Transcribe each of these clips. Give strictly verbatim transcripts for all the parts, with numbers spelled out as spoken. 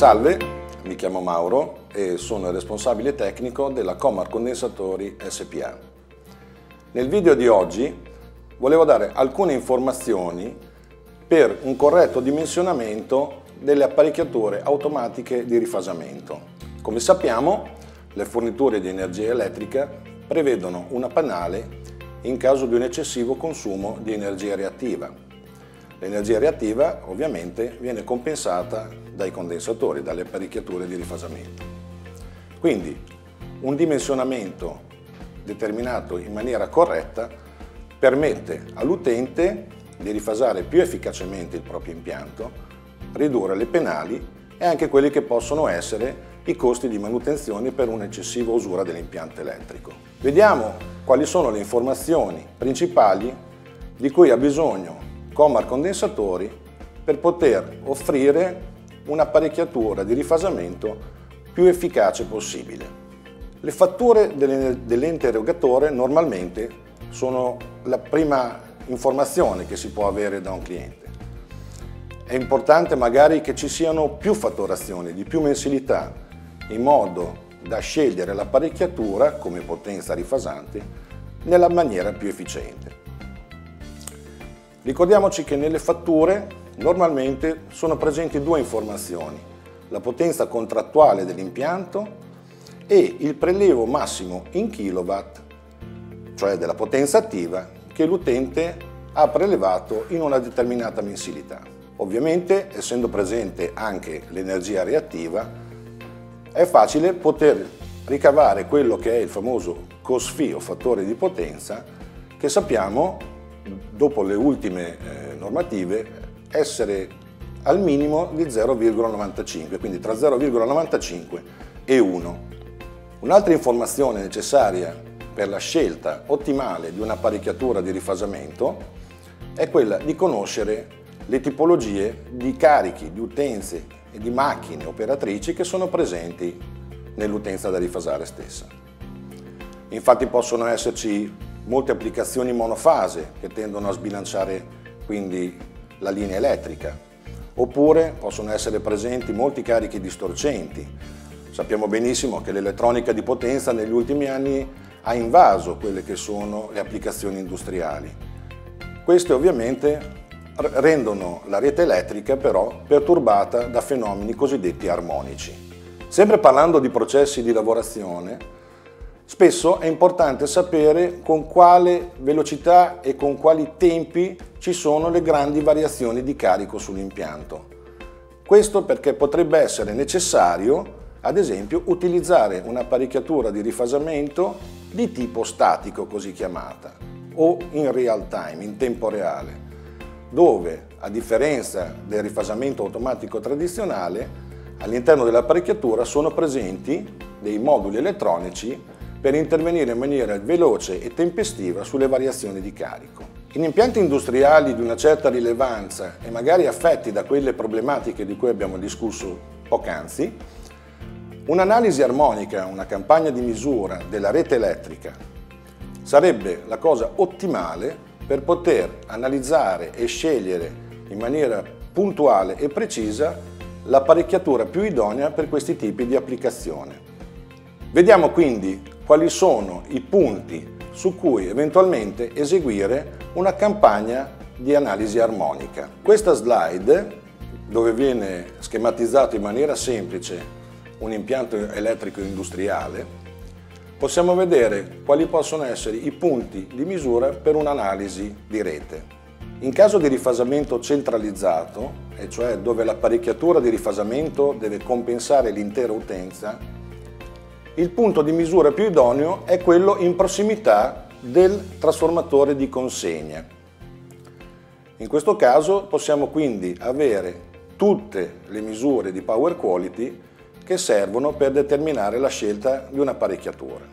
Salve, mi chiamo Mauro e sono il responsabile tecnico della Comar Condensatori S P A. Nel video di oggi volevo dare alcune informazioni per un corretto dimensionamento delle apparecchiature automatiche di rifasamento. Come sappiamo, le forniture di energia elettrica prevedono una panale in caso di un eccessivo consumo di energia reattiva. L'energia reattiva ovviamente viene compensata dai condensatori, dalle apparecchiature di rifasamento. Quindi un dimensionamento determinato in maniera corretta permette all'utente di rifasare più efficacemente il proprio impianto, ridurre le penali e anche quelli che possono essere i costi di manutenzione per un'eccessiva usura dell'impianto elettrico. Vediamo quali sono le informazioni principali di cui ha bisogno Comar Condensatori per poter offrire un'apparecchiatura di rifasamento più efficace possibile. Le fatture dell'ente erogatore normalmente sono la prima informazione che si può avere da un cliente. È importante magari che ci siano più fatturazioni, di più mensilità, in modo da scegliere l'apparecchiatura come potenza rifasante nella maniera più efficiente. Ricordiamoci che nelle fatture normalmente sono presenti due informazioni: la potenza contrattuale dell'impianto e il prelievo massimo in kilowatt, cioè della potenza attiva, che l'utente ha prelevato in una determinata mensilità. Ovviamente, essendo presente anche l'energia reattiva, è facile poter ricavare quello che è il famoso cost fee o fattore di potenza, che sappiamo, dopo le ultime eh, normative, essere al minimo di zero virgola novantacinque, quindi tra zero virgola novantacinque e uno. Un'altra informazione necessaria per la scelta ottimale di un'apparecchiatura di rifasamento è quella di conoscere le tipologie di carichi, di utenze e di macchine operatrici che sono presenti nell'utenza da rifasare stessa. Infatti possono esserci molte applicazioni monofase che tendono a sbilanciare quindi la linea elettrica, oppure possono essere presenti molti carichi distorcenti. Sappiamo benissimo che l'elettronica di potenza negli ultimi anni ha invaso quelle che sono le applicazioni industriali. Queste ovviamente rendono la rete elettrica però perturbata da fenomeni cosiddetti armonici. Sempre parlando di processi di lavorazione, spesso è importante sapere con quale velocità e con quali tempi ci sono le grandi variazioni di carico sull'impianto. Questo perché potrebbe essere necessario, ad esempio, utilizzare un'apparecchiatura di rifasamento di tipo statico, così chiamata, o in real time, in tempo reale, dove, a differenza del rifasamento automatico tradizionale, all'interno dell'apparecchiatura sono presenti dei moduli elettronici per intervenire in maniera veloce e tempestiva sulle variazioni di carico. In impianti industriali di una certa rilevanza e magari affetti da quelle problematiche di cui abbiamo discusso poc'anzi, un'analisi armonica, una campagna di misura della rete elettrica sarebbe la cosa ottimale per poter analizzare e scegliere in maniera puntuale e precisa l'apparecchiatura più idonea per questi tipi di applicazione. Vediamo quindi quali sono i punti su cui eventualmente eseguire una campagna di analisi armonica. Questa slide, dove viene schematizzato in maniera semplice un impianto elettrico industriale, possiamo vedere quali possono essere i punti di misura per un'analisi di rete. In caso di rifasamento centralizzato, e cioè dove l'apparecchiatura di rifasamento deve compensare l'intera utenza, il punto di misura più idoneo è quello in prossimità del trasformatore di consegna. In questo caso possiamo quindi avere tutte le misure di power quality che servono per determinare la scelta di un'apparecchiatura.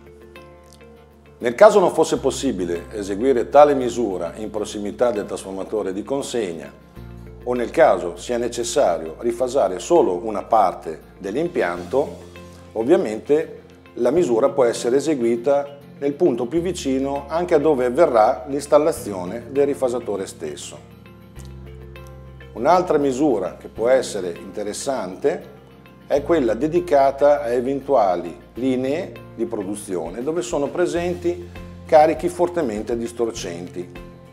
Nel caso non fosse possibile eseguire tale misura in prossimità del trasformatore di consegna, o nel caso sia necessario rifasare solo una parte dell'impianto, ovviamente la misura può essere eseguita nel punto più vicino anche a dove avverrà l'installazione del rifasatore stesso. Un'altra misura che può essere interessante è quella dedicata a eventuali linee di produzione dove sono presenti carichi fortemente distorcenti.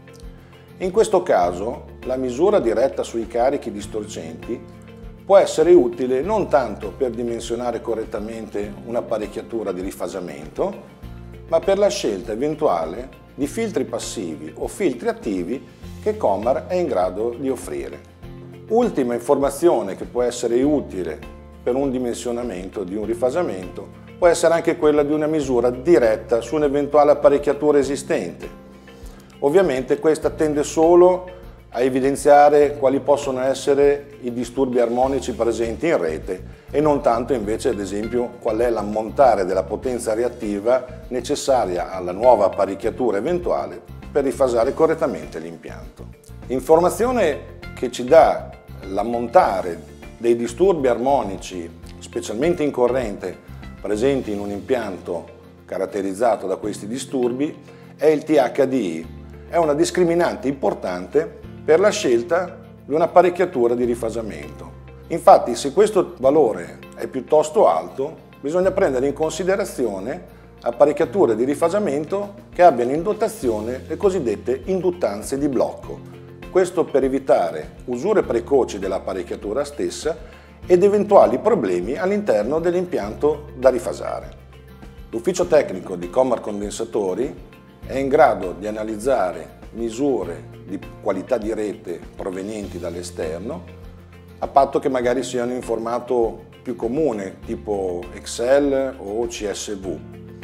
In questo caso la misura diretta sui carichi distorcenti può essere utile non tanto per dimensionare correttamente un'apparecchiatura di rifasamento, ma per la scelta eventuale di filtri passivi o filtri attivi che Comar è in grado di offrire. Ultima informazione che può essere utile per un dimensionamento di un rifasamento può essere anche quella di una misura diretta su un'eventuale apparecchiatura esistente. Ovviamente questa tende solo a evidenziare quali possono essere i disturbi armonici presenti in rete e non tanto invece, ad esempio, qual è l'ammontare della potenza reattiva necessaria alla nuova apparecchiatura eventuale per rifasare correttamente l'impianto. Informazione che ci dà l'ammontare dei disturbi armonici, specialmente in corrente, presenti in un impianto caratterizzato da questi disturbi è il T H D I. È una discriminante importante per la scelta di un'apparecchiatura di rifasamento. Infatti, se questo valore è piuttosto alto, bisogna prendere in considerazione apparecchiature di rifasamento che abbiano in dotazione le cosiddette induttanze di blocco. Questo per evitare usure precoci dell'apparecchiatura stessa ed eventuali problemi all'interno dell'impianto da rifasare. L'ufficio tecnico di Comar Condensatori è in grado di analizzare misure di qualità di rete provenienti dall'esterno, a patto che magari siano in formato più comune, tipo Excel o C S V.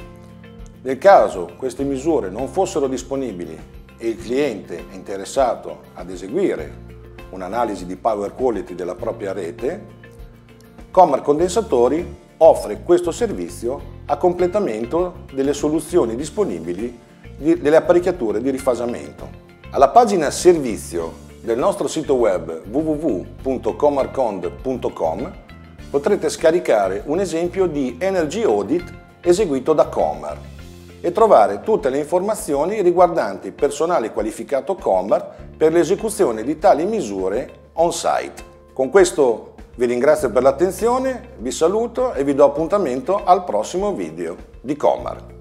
Nel caso queste misure non fossero disponibili e il cliente è interessato ad eseguire un'analisi di power quality della propria rete, Comar Condensatori offre questo servizio a completamento delle soluzioni disponibili di, delle apparecchiature di rifasamento. Alla pagina servizio del nostro sito web w w w punto comarcond punto com potrete scaricare un esempio di Energy Audit eseguito da Comar e trovare tutte le informazioni riguardanti personale qualificato Comar per l'esecuzione di tali misure on-site. Con questo vi ringrazio per l'attenzione, vi saluto e vi do appuntamento al prossimo video di Comar.